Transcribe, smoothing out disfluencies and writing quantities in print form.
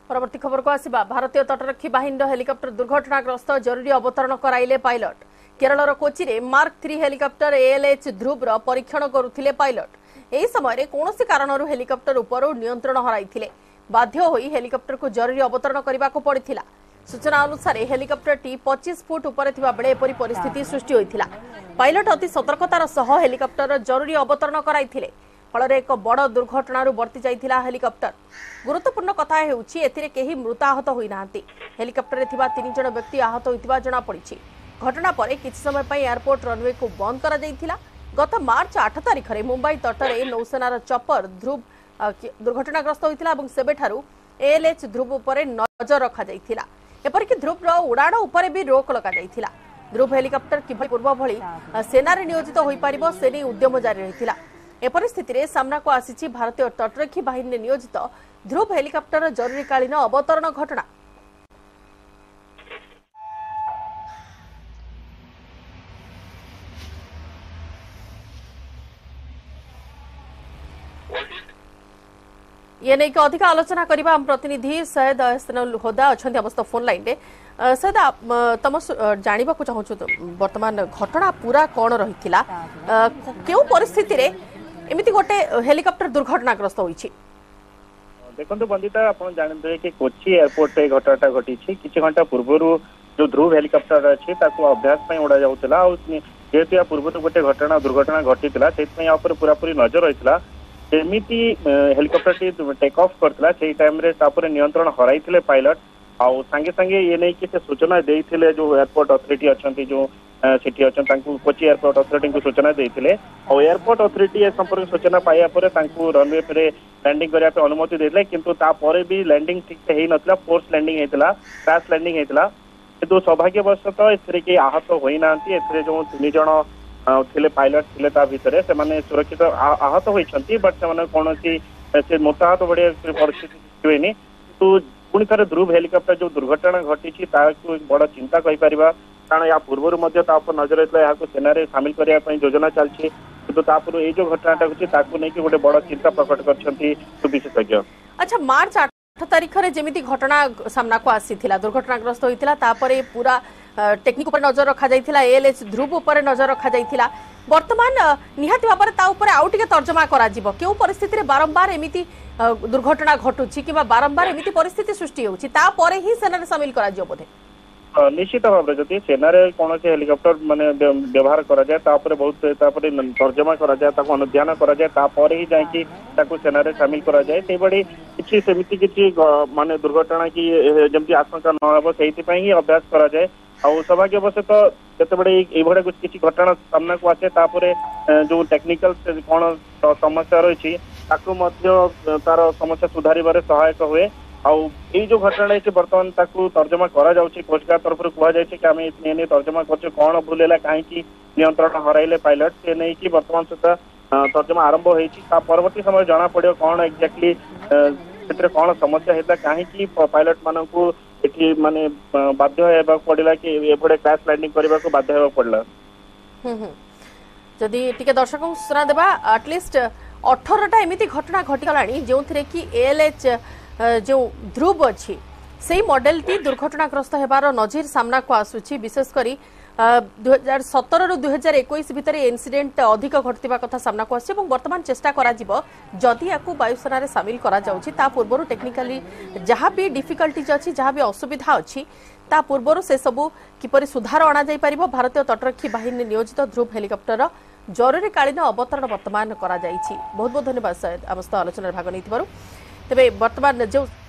परवर्ती खबर को आसिबा भारतीय तटरक्षी बाहिनी हेलिकप्टर दुर्घटनाग्रस्त जरूरी अवतरण कराइले पायलट। केरलर कोची रे मार्क 3 हेलिकप्टर एएलएच ध्रुव रो परीक्षण करुथिले पायलट। एही समय कोनोसी कारणरू हेलिकप्टर उपरो नियंत्रण हराइथिले। बाध्य होई हेलिकप्टर को जरूरी अवतरण करबा को पड़िथिला। सूचना अनुसार हेलिकप्टर टी 25 फुट ऊपर थिबा बेले एपरी परिस्थिति सृष्टि होइथिला। पायलट अति सतर्कतार सह हेलिकप्टर जरूरी अवतरण कराइथिले। फल एक बड़ दुर्घटना बर्ती जाइथिला हेलिकप्टर। गुरुत्वपूर्ण कथा हेउछि एथिरे केही मृताहत होई नांती। हेलिकप्टर रे थिबा 3 जण व्यक्ति आहत होइतिबा जणा पड़िछि। घटना परे किछि समय पई एयरपोर्ट रनवे को बंद करा जाइथिला। गत मार्च 8 तारिख रे मुंबई तटरे नौसेनार चपर ध्रुव दुर्घटनाग्रस्त होइथिला एवं सेबेठारु एएलएच ध्रुव उपरे नजर रखा जाइथिला। एपरिक ध्रुव रो उड़ाण उपरे भी रोक लगा जाइथिला। ध्रुव हेलिकप्टर किभली पूर्व भली सेना रे नियोजित होई परिबो सेनी उद्यम जारी रहिथिला। ए परिस्थिति रे सामना को आसीछि भारतीय तटरक्षी बाहिनी नियोजित ध्रुव हेलिकप्टर जरूरीकालीन अवतरण घटना। ये नहीं अधिक आलोचना करबा हम प्रतिनिधि सैयद अहसन होदा अछंती अवस्था फोन लाइन रे। सैयद तम जानिबा को चाहछु वर्तमान घटना पूरा कोन रहिथिला केउ परिस्थिति रे एमिति गोटे हेलिकप्टर दुर्घटनाग्रस्त होइछि। देखंतु बंदिता आपण जानते कि कोची एयरपोर्ट रे घटनाटा घटी छि। किछि घंटा पूर्वरु जो ध्रुव हेलिकप्टर अछि ताको अभ्यास पई उड़ा जाउतला और जेतु या पूर्वरु गोटे दुर्घटना घटितला सेति या ऊपर पूरा पूरी नजर रहितला। जेमिति हेलिकप्टर टी टेक ऑफ करतला सेही टाइम रे तापर नियंत्रण हराइथिले पायलट आउ संगे संगे ये नहीं कि से सूचना देइथिले जो एयरपोर्ट अथॉरिटी अछंती जो सिटी अछन तांकु कोची एयरपोर्ट अथॉरिटी को सूचना देइथिले और एयरपोर्ट अथॉरिटी ए संपर्क सूचना पाया परे तांकु रनवे पे लैंडिंग करिया पे अनुमति देले किंतु ता परे भी लैंडिंग ठीक से हेई नथला फोर्स लैंडिंग हेतला क्रैश लैंडिंग हेतला किंतु सौभाग्यवशतः एथरे के आहत होई नांती एथरे जो 3 जण थिले पायलट थिले ता भितरे से माने सुरक्षित आहत होइछंती बट से माने कोनोसी से मोटाहत बढिया परिस्थिति होइनी तो पुणी थे ध्रुव हेलिकप्टर जो दुर्घटना घटी ताकू एक बड़ चिंता कही परिबा कारण या पूर्व नजर रही सेना सामिल करने योजना चलती किंतु तापर ये जो घटनाटा होती नहीं गोटे बड़ चिंता प्रकट कर विशेषज्ञ। अच्छा मार्च 8 तारिख रे जेमिति घटना सामना को आसीथिला दुर्घटनाग्रस्त होइतिला तापरे पूरा टेक्निक ऊपर नजर रखा जाइथिला एएलएच ध्रुव ऊपर नजर रखा जाइथिला वर्तमान निहाती भाबरे ता ऊपर आउ टिके तर्जमा करा जिवो केउ परिस्थिति रे बारंबार एमिति दुर्घटना घटुछि किबा बारंबार एमिति परिस्थिति सृष्टि होछि ता परे ही सेना रे शामिल करा जिवो बोधे निश्चित भाव में जदि सेना कौन से हेलिकप्टर माने व्यवहार करा जाए तापर बहुत तर्जमा करा जाए ताको अनुध्यान करा जाए तापर ही जाई ताको सेना रे शामिल करा जाए से बड़ी किछि सेमिति किछि माने दुर्घटना की जमती आशंका न हो सेहि पई ही अभ्यास करा जाए और सौभाग्यवशतः जते बड़े ये भड़े कुछ किछि घटना सामना को आसे तापर जो टेक्निकल कौन समस्या रही ताको मध्य तार समस्या सुधारिबारे सहायक हुए आउ ये जो घटना है बर्तमान ताकू तर्जमा करा जाउछि कोस्ट गार्ड तरफ कहा जाए कि आम ये तर्जमा कर कौन भूल है कहीं नियंत्रण हराइले पायलट से नहीं कि बर्तमान सुधा तर्जमा आरंभ होता परवर्ती समय जना पड़ो कौन एक्जाक्टली कौन समस्या होता कहीं पायलट मानक ये माने बाध्य होगा पड़ा कि एपटे क्रैश लैंडिंग करने को बाध्य होगा पड़ा। जदि टिके दर्शक सूचना देवा एटलिस्ट 18टा एमिति घटना घटीगलानी जो कि एएलएच जो ध्रुव अच्छी से मॉडल टी दुर्घटनाग्रस्त होबार नजीर सामना को आसुची विशेषकर 2017 रु 2021 भितर इनसीडेंट अधिक घटवा कथा सामना को आसी वर्तमान चेष्टा करा जिवो जदि याकू वायुसेना रे शामिल करा जाउची ता पूर्वरु टेक्निकली जहाँ भी डिफिकल्टीज अच्छी जहाँ भी असुविधा अच्छी ता पूर्वरु से सबू किपरि सुधार अणा जाई परिबो भारतीय तटरक्षी बाहिनी नियोजित ध्रुव हेलिकप्टर जरूरीकालीन अवतरण वर्तमान करा जाइछि। बहुत बहुत धन्यवाद सर आमस्त आलोचना भाग नहीं तेबे वर्तमान जो